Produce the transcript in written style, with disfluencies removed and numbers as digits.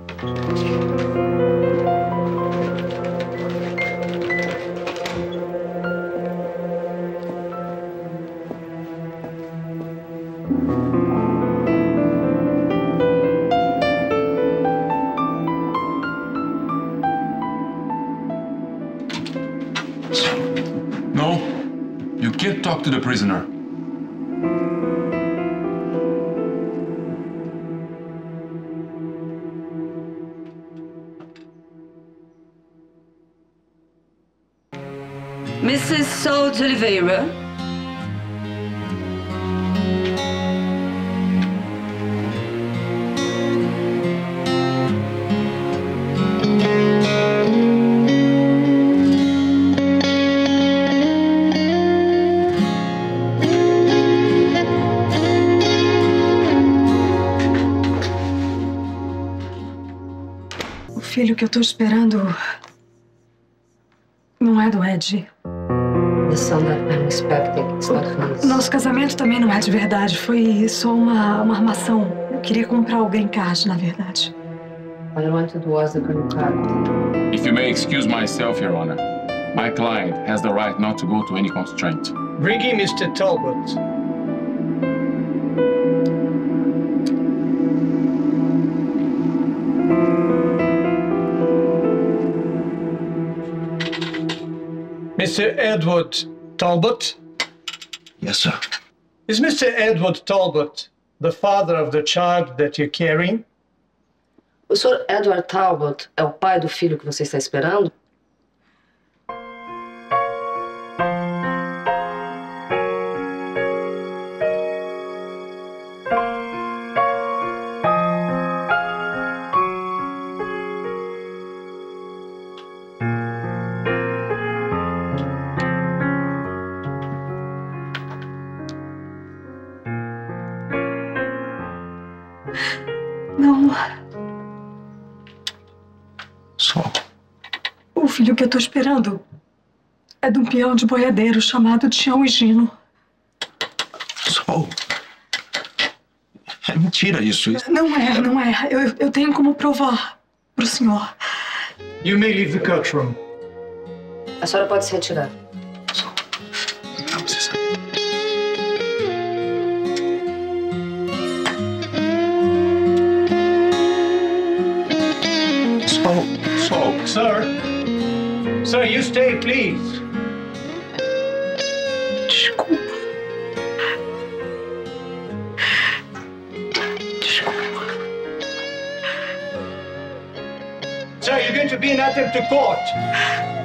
No, you can't talk to the prisoner. Mrs. Saul de Oliveira. O filho que eu tô esperando não é do Ed. The son that I'm expecting is not his. Nosso casamento também não é de verdade. Foi só uma armação. Eu queria comprar o green card, na verdade. What I wanted was the green card. If you may excuse myself, Your Honor, my client has the right not to go to any constraint. Bring in Mr. Talbot. Mr. Edward Talbot? Yes, sir. Is Mr. Edward Talbot the father of the child that you're carrying? O Sr. Edward Talbot é o pai do filho que você está esperando? Não. Sol. O filho que eu tô esperando é de um peão de boiadeiro chamado Tião Tudo. Sol. É mentira isso. Não é. Eu tenho como provar pro senhor. You may leave the courtroom. A senhora pode se retirar. Sol. Não precisa. Sol. Sir, you stay, please. Desculpa. Sir, you're going to be in attempt to court.